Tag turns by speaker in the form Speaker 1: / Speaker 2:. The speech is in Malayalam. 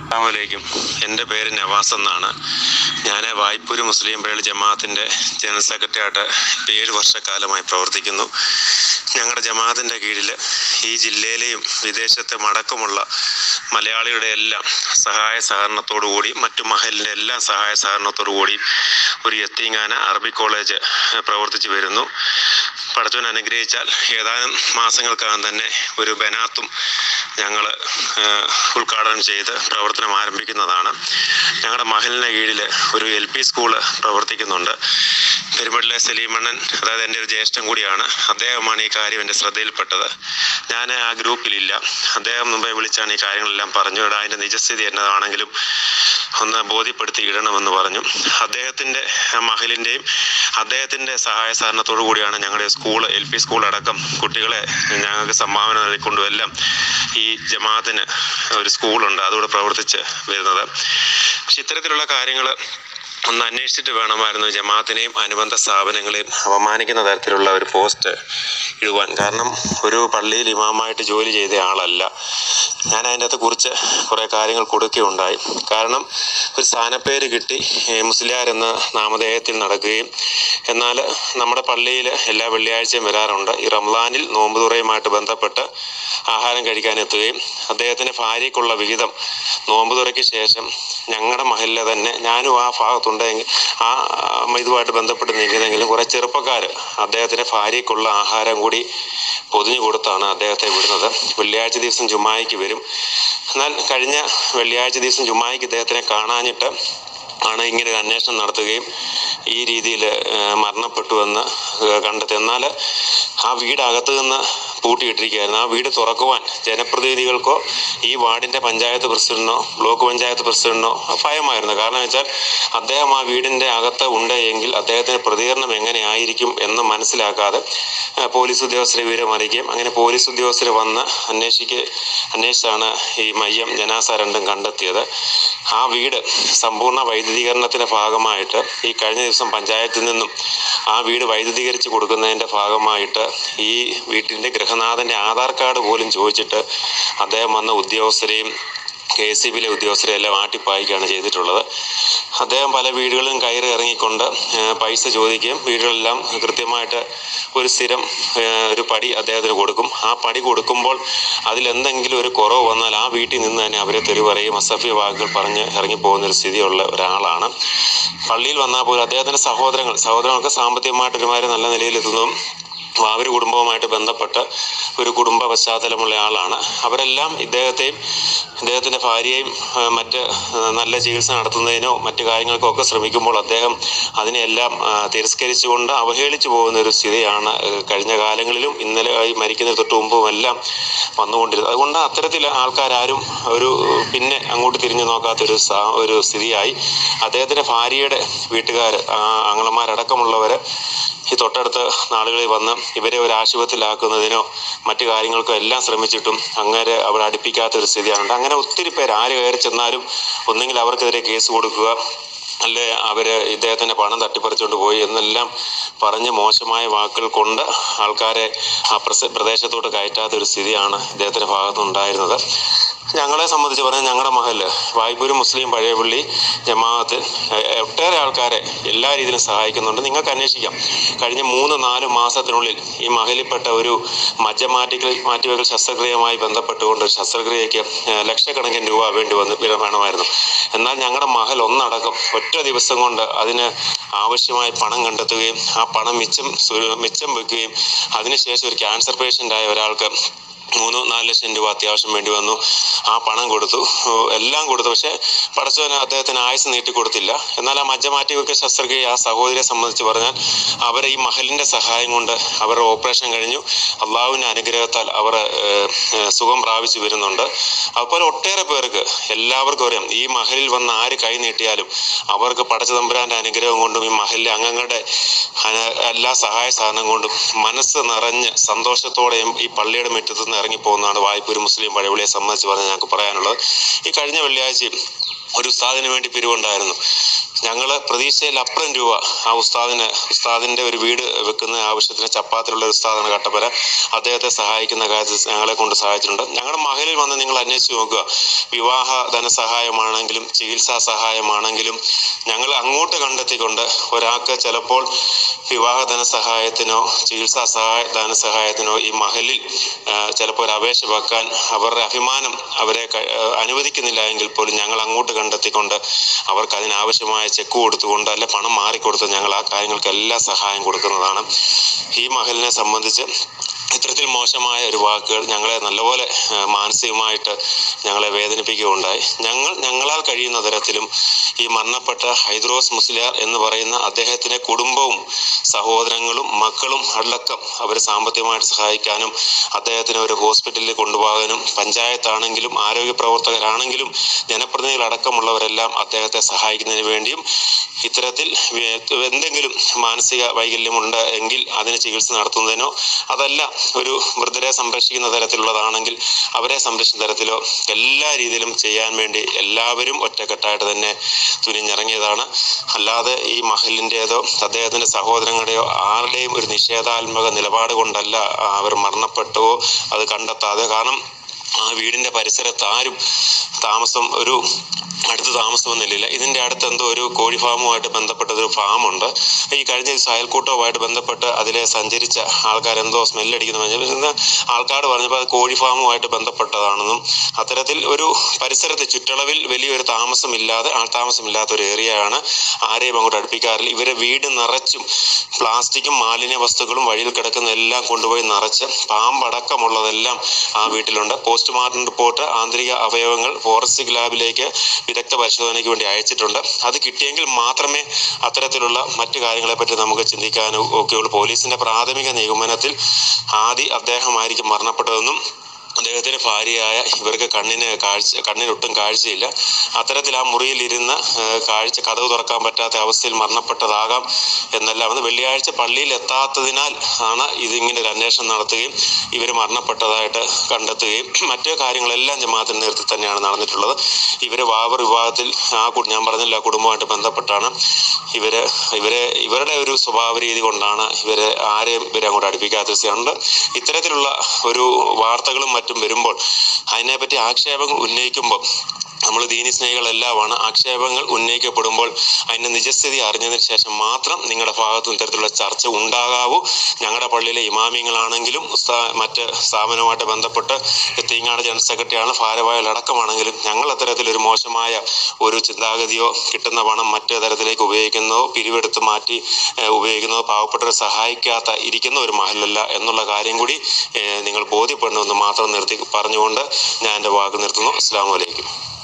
Speaker 1: അസ്സലാമലൈക്കും. എൻ്റെ പേര് നവാസ് എന്നാണ്. ഞാൻ വായ്പൂര് മുസ്ലിം പള്ളി ജമാഅത്തിൻ്റെ ജനറൽ സെക്രട്ടറിയായിട്ട് 7 വർഷക്കാലമായി പ്രവർത്തിക്കുന്നു. ഞങ്ങളുടെ ജമാഅത്തിൻ്റെ കീഴിൽ ഈ ജില്ലയിലെയും വിദേശത്തെ അടക്കമുള്ള മലയാളികളുടെ എല്ലാം സഹായ സഹകരണത്തോടു കൂടി മറ്റു മഹലിൻ്റെ എല്ലാം സഹായ സഹകരണത്തോടു കൂടി ഒരു യത്തീംഖാന അറബി കോളേജ് പ്രവർത്തിച്ചു വരുന്നു. പടച്ചവൻ അനുഗ്രഹിച്ചാൽ ഏതാനും മാസങ്ങൾക്കകം തന്നെ ഒരു ബനാത്തും ഞങ്ങൾ ഉദ്ഘാടനം ചെയ്ത് പ്രവർത്തനം ആരംഭിക്കുന്നതാണ്. ഞങ്ങളുടെ മഹലിന് കീഴിൽ ഒരു LP സ്കൂള് പ്രവർത്തിക്കുന്നുണ്ട്. പെരുമ്പള്ളിലെ സലീമണ്ണൻ, അതായത് എൻ്റെ ഒരു ജ്യേഷ്ഠൻ കൂടിയാണ്, അദ്ദേഹമാണ് ഈ കാര്യം എൻ്റെ ശ്രദ്ധയിൽപ്പെട്ടത്. ഞാൻ ആ ഗ്രൂപ്പിലില്ല. അദ്ദേഹം മുമ്പേ വിളിച്ചാണ് ഈ കാര്യങ്ങളെല്ലാം പറഞ്ഞു. അതിൻ്റെ നിജസ്ഥിതി എന്നതാണെങ്കിലും ഒന്ന് ബോധ്യപ്പെടുത്തി ഇടണമെന്ന് പറഞ്ഞു. അദ്ദേഹത്തിൻ്റെ മഹലിൻ്റെയും അദ്ദേഹത്തിൻ്റെ സഹായ സഹകരണത്തോടു കൂടിയാണ് ഞങ്ങളുടെ സ്കൂൾ LP സ്കൂൾ അടക്കം കുട്ടികളെ ഞങ്ങൾക്ക് സംഭാവന നൽകിക്കൊണ്ടും എല്ലാം ഈ ജമാഅത്തിന് ഒരു സ്കൂളുണ്ട്, അതുകൂടെ പ്രവർത്തിച്ച് വരുന്നത്. പക്ഷെ ഇത്തരത്തിലുള്ള കാര്യങ്ങൾ ഒന്ന് അന്വേഷിച്ചിട്ട് വേണമായിരുന്നു ജമാഅത്തിനെയും അനുബന്ധ സ്ഥാപനങ്ങളെയും അപമാനിക്കുന്ന തരത്തിലുള്ള ഒരു പോസ്റ്റ് ഇടുവാൻ. കാരണം ഒരു പള്ളിയിൽ ഇമാമായിട്ട് ജോലി ചെയ്ത ആളല്ല ഞാൻ. അതിൻ്റെ അകത്ത് കുറിച്ച് കുറേ കാര്യങ്ങൾ കൊടുക്കുകയുണ്ടായി. കാരണം ഒരു സ്ഥാനപ്പേര് കിട്ടി മുസ്ലിയാർ എന്ന നാമധേയത്തിൽ നടക്കുകയും എന്നാൽ നമ്മുടെ പള്ളിയിൽ എല്ലാ വെള്ളിയാഴ്ചയും വരാറുണ്ട്. ഈ റംസാനിൽ നോമ്പ് തുറയുമായിട്ട് ബന്ധപ്പെട്ട് ആഹാരം കഴിക്കാനെത്തുകയും അദ്ദേഹത്തിൻ്റെ ഭാര്യയ്ക്കുള്ള വിഹിതം നോമ്പ് തുറയ്ക്ക് ശേഷം ഞങ്ങളുടെ മഹലിലെ തന്നെ, ഞാനും ആ ഭാഗത്തുണ്ടെങ്കിൽ ആ ഇതുമായിട്ട് ബന്ധപ്പെട്ട് നിൽക്കുന്നെങ്കിലും കുറേ ചെറുപ്പക്കാർ അദ്ദേഹത്തിൻ്റെ ഭാര്യയ്ക്കുള്ള ആഹാരം കൂടി പൊതിഞ്ഞു കൊടുത്താണ് അദ്ദേഹത്തെ വിടുന്നത്. വെള്ളിയാഴ്ച ദിവസം ജുമായ്ക്ക് വരും. എന്നാൽ കഴിഞ്ഞ വെള്ളിയാഴ്ച ദിവസം ജുമായ്ക്ക് ഇദ്ദേഹത്തിനെ കാണാഞ്ഞിട്ട് ആണ് ഇങ്ങനെ ഒരു അന്വേഷണം നടത്തുകയും ഈ രീതിയിൽ മരണപ്പെട്ടുവെന്ന് കണ്ടെത്തി. എന്നാൽ ആ വീടകത്ത് നിന്ന് പൂട്ടിയിട്ടിരിക്കുകയായിരുന്നു. ആ വീട് തുറക്കുവാൻ ജനപ്രതിനിധികൾക്കോ ഈ വാർഡിൻ്റെ പഞ്ചായത്ത് പ്രസിഡന്റിനോ ബ്ലോക്ക് പഞ്ചായത്ത് പ്രസിഡന്റിനോ ഭയമായിരുന്നു. കാരണം വെച്ചാൽ അദ്ദേഹം ആ വീടിൻ്റെ അകത്ത് ഉണ്ട് എങ്കിൽ അദ്ദേഹത്തിൻ്റെ പ്രതികരണം എങ്ങനെയായിരിക്കും എന്ന് മനസ്സിലാക്കാതെ പോലീസ് ഉദ്യോഗസ്ഥരെ വിവരം അറിയിക്കുകയും അങ്ങനെ പോലീസ് ഉദ്യോഗസ്ഥർ വന്ന് അന്വേഷിച്ചാണ് ഈ മയ്യം ജനാസ രണ്ടും കണ്ടെത്തിയത്. ആ വീട് സമ്പൂർണ്ണ വൈദ്യുതീകരണത്തിൻ്റെ ഭാഗമായിട്ട് ഈ കഴിഞ്ഞ ദിവസം പഞ്ചായത്തിൽ നിന്നും ആ വീട് വൈദ്യുതീകരിച്ച് കൊടുക്കുന്നതിൻ്റെ ഭാഗമായിട്ട് ഈ വീട്ടിൻ്റെ ഗൃഹനാഥൻ്റെ ആധാർ കാർഡ് പോലും ചോദിച്ചിട്ട് അദ്ദേഹം വന്ന ഉദ്യോഗസ്ഥരെയും KSEBിയിലെ ഉദ്യോഗസ്ഥരെ എല്ലാം ആട്ടിപ്പായിക്കുകയാണ് ചെയ്തിട്ടുള്ളത്. അദ്ദേഹം പല വീടുകളിലും കയറി ഇറങ്ങിക്കൊണ്ട് പൈസ ചോദിക്കുകയും വീടുകളെല്ലാം കൃത്യമായിട്ട് ഒരു സ്ഥിരം ഒരു പടി അദ്ദേഹത്തിന് കൊടുക്കും. ആ പടി കൊടുക്കുമ്പോൾ അതിലെന്തെങ്കിലും ഒരു കുറവ് വന്നാൽ ആ വീട്ടിൽ നിന്ന് തന്നെ അവരെ തെറി പറയും, അസഭ്യ വാക്കുകൾ പറഞ്ഞ് ഇറങ്ങിപ്പോകുന്നൊരു സ്ഥിതിയുള്ള ഒരാളാണ്. പള്ളിയിൽ വന്നാൽ പോലും അദ്ദേഹത്തിൻ്റെ സഹോദരങ്ങൾക്ക് സാമ്പത്തികമായിട്ട് ഒരുമാതിരി നല്ല നിലയിലെത്തുന്നതും വാവര് കുടുംബവുമായിട്ട് ബന്ധപ്പെട്ട ഒരു കുടുംബ പശ്ചാത്തലമുള്ള ആളാണ്. അവരെല്ലാം ഇദ്ദേഹത്തിൻ്റെ ഭാര്യയെയും മറ്റ് നല്ല ചികിത്സ നടത്തുന്നതിനോ മറ്റു കാര്യങ്ങൾക്കോ ഒക്കെ ശ്രമിക്കുമ്പോൾ അദ്ദേഹം അതിനെല്ലാം തിരസ്കരിച്ചുകൊണ്ട് അവഹേളിച്ചു പോകുന്ന ഒരു സ്ഥിതിയാണ് കഴിഞ്ഞ കാലങ്ങളിലും ഇന്നലെ മരിക്കുന്നതിന് തൊട്ട് മുമ്പും എല്ലാം വന്നുകൊണ്ടിരുന്നത്. അതുകൊണ്ട് അത്തരത്തിൽ ആൾക്കാരും പിന്നെ അങ്ങോട്ട് തിരിഞ്ഞു നോക്കാത്തൊരു സ്ഥിതിയായി. അദ്ദേഹത്തിൻ്റെ ഭാര്യയുടെ വീട്ടുകാർ, ആങ്ങളമാരടക്കമുള്ളവർ ഈ തൊട്ടടുത്ത നാളുകളിൽ വന്ന് ഇവരെ ഒരു ആശുപത്രിയിലാക്കുന്നതിനോ മറ്റു കാര്യങ്ങൾക്കോ എല്ലാം ശ്രമിച്ചിട്ടും അങ്ങനെ അവിടെ അടുപ്പിക്കാത്തൊരു സ്ഥിതിയാണ്. അങ്ങനെ ഒത്തിരി പേര് ആര് കയറി ചെന്നാലും ഒന്നെങ്കിൽ അവർക്കെതിരെ കേസ് കൊടുക്കുക, അല്ലെ ഇദ്ദേഹത്തിൻ്റെ പണം തട്ടിപ്പറിച്ചുകൊണ്ട് പോയി എന്നെല്ലാം പറഞ്ഞ് മോശമായ വാക്കുകൾ കൊണ്ട് ആൾക്കാരെ ആ പ്രദേശത്തോട്ട് കയറ്റാത്തൊരു സ്ഥിതിയാണ് ഇദ്ദേഹത്തിൻ്റെ ഭാഗത്തുനിന്നുണ്ടായിരുന്നത്. ഞങ്ങളെ സംബന്ധിച്ച് പറഞ്ഞാൽ ഞങ്ങളുടെ മഹല് വായ്പൂര് മുസ്ലിം പഴയപള്ളി ജമാഅത്ത് ഒട്ടേറെ ആൾക്കാരെ എല്ലാ രീതിയിലും സഹായിക്കുന്നുണ്ട്. നിങ്ങൾക്ക് അന്വേഷിക്കാം. കഴിഞ്ഞ 3-4 മാസത്തിനുള്ളിൽ ഈ മഹലിൽപ്പെട്ട ഒരു മജ്ജ മാറ്റിവെക്കൽ ശസ്ത്രക്രിയയുമായി ബന്ധപ്പെട്ടുകൊണ്ട് ഒരു ശസ്ത്രക്രിയയ്ക്ക് ലക്ഷക്കണക്കിന് രൂപ വേണമായിരുന്നു. എന്നാൽ ഞങ്ങളുടെ മഹൽ ഒന്നടക്കം ഒറ്റ ദിവസം കൊണ്ട് അതിന് ആവശ്യമായ പണം കണ്ടെത്തുകയും ആ പണം മിച്ചം വെക്കുകയും അതിനുശേഷം ഒരു ക്യാൻസർ പേഷ്യൻ്റായ ഒരാൾക്ക് 3-4 ലക്ഷം രൂപ അത്യാവശ്യം വേണ്ടി വന്നു. ആ പണം കൊടുത്തു, എല്ലാം കൊടുത്തു. പക്ഷെ പടച്ചവന് അദ്ദേഹത്തിന് ആയുസ് നീട്ടിക്കൊടുത്തില്ല. എന്നാൽ ആ മജ്ജ മാറ്റിവെക്കൽ ശസ്ത്രക്രിയ ആ സഹോദരിയെ സംബന്ധിച്ച് പറഞ്ഞാൽ അവർ ഈ മഹലിൻ്റെ സഹായം കൊണ്ട് അവരുടെ ഓപ്പറേഷൻ കഴിഞ്ഞു. അള്ളാഹുവിൻ്റെ അനുഗ്രഹത്താൽ അവർ സുഖം പ്രാപിച്ചു വരുന്നുണ്ട്. അതുപോലെ ഒട്ടേറെ പേർക്ക് എല്ലാവർക്കും അറിയാം, ഈ മഹലിൽ വന്ന് ആര് കൈ നീട്ടിയാലും അവർക്ക് പടച്ച തമ്പുരാൻ്റെ അനുഗ്രഹം കൊണ്ടും ഈ മഹലിലെ അംഗങ്ങളുടെ എല്ലാ സഹായ സാധനം കൊണ്ടും മനസ്സ് നിറഞ്ഞ് സന്തോഷത്തോടെയും ഈ പള്ളിയുടെ മുറ്റത്ത് നിന്ന് ഇറങ്ങിപ്പോകുന്നതാണ് വായ്പൂര് മുസ്ലിം പഴയപള്ളിയെ സംബന്ധിച്ച് പറഞ്ഞാൽ ഞങ്ങൾക്ക് പറയാനുള്ളത്. ഈ കഴിഞ്ഞ വെള്ളിയാഴ്ചയും ഒരു ഉസ്താദിന് വേണ്ടി പിരിവുണ്ടായിരുന്നു. ഞങ്ങൾ പ്രതീക്ഷയിലപ്പുറം രൂപ ആ ഉസ്താദിന്റെ ഒരു വീട് വെക്കുന്ന ആവശ്യത്തിന് ചപ്പാത്തിലുള്ള ഒരു ഉസ്താദാണ് കട്ടപ്പന. അദ്ദേഹത്തെ സഹായിക്കുന്ന കാര്യത്തിൽ ഞങ്ങളെ കൊണ്ട് സഹായിച്ചിട്ടുണ്ട്. ഞങ്ങളുടെ മഹലിൽ വന്ന് നിങ്ങൾ അന്വേഷിച്ച് നോക്കുക. വിവാഹ ധനസഹായമാണെങ്കിലും ചികിത്സാ സഹായമാണെങ്കിലും ഞങ്ങൾ അങ്ങോട്ട് കണ്ടെത്തിക്കൊണ്ട് ഒരാൾക്ക് ചിലപ്പോൾ വിവാഹ ധനസഹായത്തിനോ ചികിത്സാ ധനസഹായത്തിനോ ഈ മഹലിൽ ചിലപ്പോൾ ഒരു അപേക്ഷ വെക്കാൻ അവരുടെ അഭിമാനം അവരെ അനുവദിക്കുന്നില്ല എങ്കിൽ പോലും ഞങ്ങൾ അങ്ങോട്ട് കണ്ടെത്തിക്കൊണ്ട് അവർക്ക് അതിനാവശ്യമായ ചെക്ക് കൊടുത്തുകൊണ്ട് അല്ലെ പണം മാറിക്കൊടുത്ത് ഞങ്ങൾ ആ കാര്യങ്ങൾക്കെല്ലാം സഹായം കൊടുക്കുന്നതാണ്. ഈ മഹലിനെ സംബന്ധിച്ച് ഇത്തരത്തിൽ മോശമായ ഒരു വാക്കുകൾ ഞങ്ങളെ നല്ലപോലെ മാനസികമായിട്ട് ഞങ്ങളെ വേദനിപ്പിക്കുകയുണ്ടായി. ഞങ്ങളാൽ കഴിയുന്ന തരത്തിലും ഈ മരണപ്പെട്ട ഹൈദ്രോസ് മുസ്ലിയാർ എന്ന് പറയുന്ന അദ്ദേഹത്തിന്റെ കുടുംബവും സഹോദരങ്ങളും മക്കളും അടക്കം അവർ സാമ്പത്തികമായിട്ട് സഹായിക്കാനും അദ്ദേഹത്തിന് ഒരു ഹോസ്പിറ്റലിൽ കൊണ്ടുപോകാനും പഞ്ചായത്താണെങ്കിലും ആരോഗ്യ പ്രവർത്തകരാണെങ്കിലും ജനപ്രതിനിധികളടക്കമുള്ളവരെല്ലാം അദ്ദേഹത്തെ സഹായിക്കുന്നതിന് വേണ്ടിയും ഇത്തരത്തിൽ എന്തെങ്കിലും മാനസിക വൈകല്യമുണ്ട് എങ്കിൽ അതിന് ചികിത്സ നടത്തുന്നതിനോ അതല്ല ഒരു വൃദ്ധരെ സംരക്ഷിക്കുന്ന തരത്തിലുള്ളതാണെങ്കിൽ അവരെ സംരക്ഷിക്കുന്ന തരത്തിലോ എല്ലാ രീതിയിലും ചെയ്യാൻ വേണ്ടി എല്ലാവരും ഒറ്റക്കെട്ടായിട്ട് തന്നെ തുനിഞ്ഞിറങ്ങിയതാണ്. അല്ലാതെ ഈ മഹലിൻ്റെതോ അദ്ദേഹത്തിന്റെ സഹോദരങ്ങളുടെയോ ആരുടെയും ഒരു നിഷേധാത്മക നിലപാട് കൊണ്ടല്ല അവർ മരണപ്പെട്ടുവോ അത് കണ്ടെത്താതെ. കാരണം ആ വീടിന്റെ പരിസരത്ത് ആരും അടുത്ത് താമസമൊന്നുമില്ല. ഇതിന്റെ അടുത്ത് എന്തോ ഒരു കോഴി ഫാമുമായിട്ട് ബന്ധപ്പെട്ടൊരു ഫാമുണ്ട്. ഈ കഴിഞ്ഞ ദിവസം അയൽക്കൂട്ടവുമായിട്ട് ബന്ധപ്പെട്ട് അതിലെ സഞ്ചരിച്ച ആൾക്കാരെന്തോ സ്മെല്ലടിക്കുന്ന ആൾക്കാർ പറഞ്ഞപ്പോൾ അത് കോഴി ഫാമുമായിട്ട് ബന്ധപ്പെട്ടതാണെന്നും അത്തരത്തിൽ ഒരു പരിസരത്ത് ചുറ്റളവിൽ വലിയൊരു ആൾതാമസമില്ലാത്ത ഒരു ഏരിയയാണ്. ആരെയും അങ്ങോട്ട് അടുപ്പിക്കാറില്ല. ഇവരെ വീട് നിറച്ചും പ്ലാസ്റ്റിക്കും മാലിന്യ വസ്തുക്കളും വഴിയിൽ കിടക്കുന്ന എല്ലാം കൊണ്ടുപോയി നിറച്ച് പാമ്പടക്കമുള്ളതെല്ലാം ആ വീട്ടിലുണ്ട്. പോസ്റ്റ്മോർട്ടം റിപ്പോർട്ട് ആന്തരിക അവയവങ്ങൾ ഫോറൻസിക് ലാബിലേക്ക് വിദഗ്ധ പരിശോധനയ്ക്ക് വേണ്ടി അയച്ചിട്ടുണ്ട്. അത് കിട്ടിയെങ്കിൽ മാത്രമേ അത്തരത്തിലുള്ള മറ്റു കാര്യങ്ങളെപ്പറ്റി നമുക്ക് ചിന്തിക്കാനും ഒക്കെയുള്ളൂ. പോലീസിന്റെ പ്രാഥമിക നിഗമനത്തിൽ അദ്ദേഹമായിരിക്കും മരണപ്പെട്ടതെന്നും അദ്ദേഹത്തിന്റെ ഭാര്യയായ ഇവർക്ക് കണ്ണിനൊട്ടും കാഴ്ചയില്ല. അത്തരത്തിൽ ആ മുറിയിലിരുന്ന് കതവ് തുറക്കാൻ പറ്റാത്ത അവസ്ഥയിൽ മരണപ്പെട്ടതാകാം എന്നെല്ലാം വെള്ളിയാഴ്ച പള്ളിയിൽ എത്താത്തതിനാൽ ആണ് ഇതിങ്ങനെ ഒരു അന്വേഷണം നടത്തുകയും ഇവർ മരണപ്പെട്ടതായിട്ട് കണ്ടെത്തുകയും മറ്റു കാര്യങ്ങളെല്ലാം ജമാഅത്തിന്റെ നേതൃത്വത്തിൽ തന്നെയാണ് നടന്നിട്ടുള്ളത്. ഇവര് വാവർ വിഭാഗത്തിൽ ഞാൻ പറഞ്ഞില്ല കുടുംബമായിട്ട് ബന്ധപ്പെട്ടാണ് ഇവരുടെ ഒരു സ്വഭാവ രീതി കൊണ്ടാണ് ഇവരെ അങ്ങോട്ട് അടുപ്പിക്കാത്ത. ഇത്തരത്തിലുള്ള ഒരു വാർത്തകളും മറ്റും വരുമ്പോൾ അതിനെപ്പറ്റി ആക്ഷേപങ്ങൾ ഉന്നയിക്കുമ്പോൾ നമ്മൾ ദീനി സ്നേഹികളെല്ലാമാണ്. ആക്ഷേപങ്ങൾ ഉന്നയിക്കപ്പെടുമ്പോൾ അതിന്റെ നിജസ്ഥിതി അറിഞ്ഞതിന് ശേഷം മാത്രം നിങ്ങളുടെ ഭാഗത്തും ഇത്തരത്തിലുള്ള ചർച്ച ഉണ്ടാകാവൂ. ഞങ്ങളുടെ പള്ളിയിലെ ഇമാമിങ്ങളാണെങ്കിലും മറ്റ് സ്ഥാപനവുമായിട്ട് ബന്ധപ്പെട്ട് തീങ്ങാട് ജനറൽ സെക്രട്ടറിയാണ് ഭാരവാഹികളടക്കമാണെങ്കിലും ഞങ്ങൾ അത്തരത്തിലൊരു മോശമായ ഒരു ചിന്താഗതിയോ കിട്ടുന്ന പണം മറ്റു തരത്തിലേക്ക് ഉപയോഗിക്കുന്നതോ പിരിവെടുത്ത് മാറ്റി ഉപയോഗിക്കുന്നതോ പാവപ്പെട്ടവരെ സഹായിക്കാത്ത ഇരിക്കുന്ന ഒരു മഹലല്ല എന്നുള്ള കാര്യം കൂടി നിങ്ങൾ ബോധ്യപ്പെടണമെന്ന് മാത്രം പറഞ്ഞുകൊണ്ട് ഞാൻ എൻ്റെ വാക്ക് നിർത്തുന്നു. അസ്സലാമു അലൈക്കും.